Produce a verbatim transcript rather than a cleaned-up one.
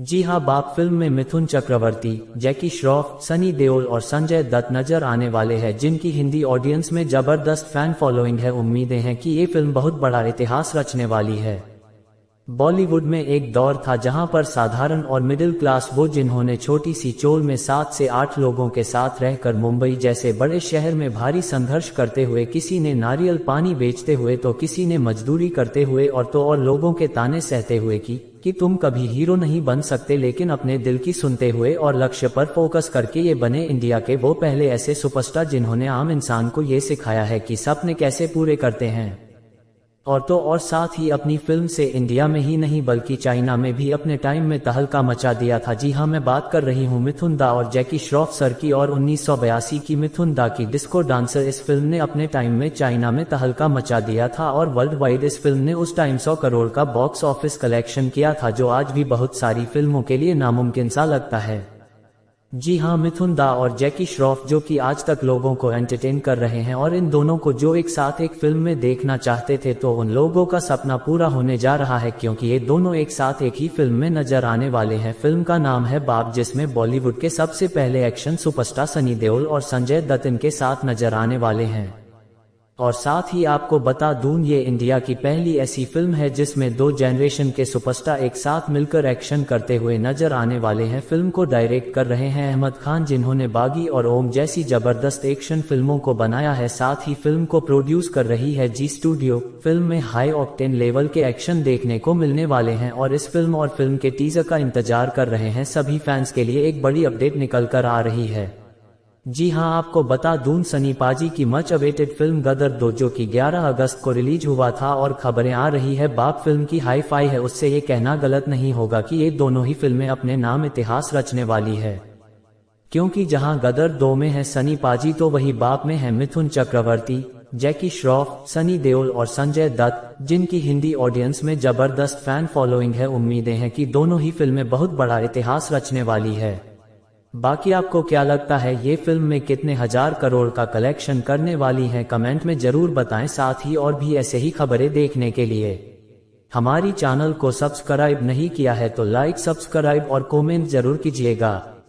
जी हां, बाप फिल्म में मिथुन चक्रवर्ती, जैकी श्रॉफ, सनी देओल और संजय दत्त नजर आने वाले हैं, जिनकी हिंदी ऑडियंस में जबरदस्त फैन फॉलोइंग है। उम्मीदें हैं कि ये फिल्म बहुत बड़ा इतिहास रचने वाली है। बॉलीवुड में एक दौर था जहां पर साधारण और मिडिल क्लास, वो जिन्होंने छोटी सी चोल में सात से आठ लोगों के साथ रहकर मुंबई जैसे बड़े शहर में भारी संघर्ष करते हुए, किसी ने नारियल पानी बेचते हुए तो किसी ने मजदूरी करते हुए और तो और लोगों के ताने सहते हुए कि कि तुम कभी हीरो नहीं बन सकते, लेकिन अपने दिल की सुनते हुए और लक्ष्य पर फोकस करके ये बने इंडिया के वो पहले ऐसे सुपरस्टार जिन्होंने आम इंसान को ये सिखाया है कि सपने कैसे पूरे करते हैं। और तो और साथ ही अपनी फिल्म से इंडिया में ही नहीं बल्कि चाइना में भी अपने टाइम में तहलका मचा दिया था। जी हां, मैं बात कर रही हूं मिथुन दा और जैकी श्रॉफ सर की, और उन्नीस सौ बयासी की मिथुन दा की डिस्को डांसर। इस फिल्म ने अपने टाइम में चाइना में तहलका मचा दिया था और वर्ल्ड वाइड इस फिल्म ने उस टाइम सौ करोड़ का बॉक्स ऑफिस कलेक्शन किया था, जो आज भी बहुत सारी फिल्मों के लिए नामुमकिन सा लगता है। जी हां, मिथुन दा और जैकी श्रॉफ जो कि आज तक लोगों को एंटरटेन कर रहे हैं, और इन दोनों को जो एक साथ एक फिल्म में देखना चाहते थे, तो उन लोगों का सपना पूरा होने जा रहा है, क्योंकि ये दोनों एक साथ एक ही फिल्म में नजर आने वाले हैं। फिल्म का नाम है बाप, जिसमें बॉलीवुड के सबसे पहले एक्शन सुपरस्टार सनी देओल और संजय दत्त इनके साथ नजर आने वाले हैं। और साथ ही आपको बता दूं, ये इंडिया की पहली ऐसी फिल्म है जिसमें दो जनरेशन के सुपरस्टार एक साथ मिलकर एक्शन करते हुए नजर आने वाले हैं। फिल्म को डायरेक्ट कर रहे हैं अहमद खान, जिन्होंने बागी और ओम जैसी जबरदस्त एक्शन फिल्मों को बनाया है। साथ ही फिल्म को प्रोड्यूस कर रही है जी स्टूडियो। फिल्म में हाई ऑक्टेन लेवल के एक्शन देखने को मिलने वाले हैं, और इस फिल्म और फिल्म के टीजर का इंतजार कर रहे हैं सभी फैंस के लिए एक बड़ी अपडेट निकल कर आ रही है। जी हां, आपको बता दूं, सनी पाजी की मच अवेटेड फिल्म गदर दो, जो कि ग्यारह अगस्त को रिलीज हुआ था, और खबरें आ रही है बाप फिल्म की हाई फाई है। उससे ये कहना गलत नहीं होगा कि ये दोनों ही फिल्में अपने नाम इतिहास रचने वाली है, क्योंकि जहां गदर दो में है सनी पाजी, तो वही बाप में है मिथुन चक्रवर्ती, जैकी श्रॉफ, सनी देओल और संजय दत्त, जिनकी हिंदी ऑडियंस में जबरदस्त फैन फॉलोइंग है। उम्मीदें हैं कि दोनों ही फिल्में बहुत बड़ा इतिहास रचने वाली है। बाकी आपको क्या लगता है, ये फिल्म में कितने हजार करोड़ का कलेक्शन करने वाली है? कमेंट में जरूर बताएं। साथ ही और भी ऐसे ही खबरें देखने के लिए हमारी चैनल को सब्सक्राइब नहीं किया है तो लाइक, सब्सक्राइब और कमेंट जरूर कीजिएगा।